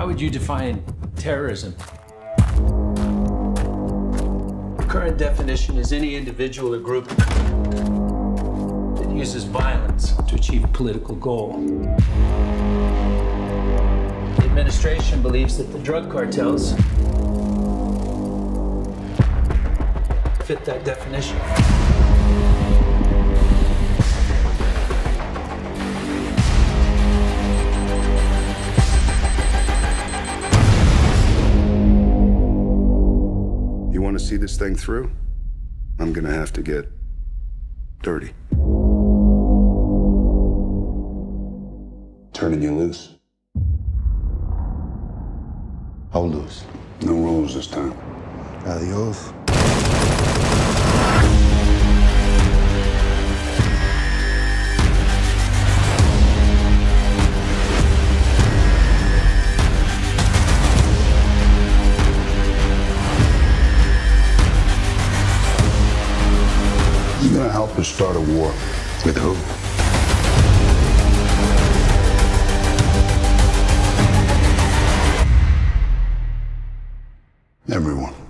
How would you define terrorism? The current definition is any individual or group that uses violence to achieve a political goal. The administration believes that the drug cartels fit that definition. You want to see this thing through? I'm gonna have to get dirty. Turning you loose. How loose? No rules this time. Adios. You're gonna help us start a war. With who? Everyone.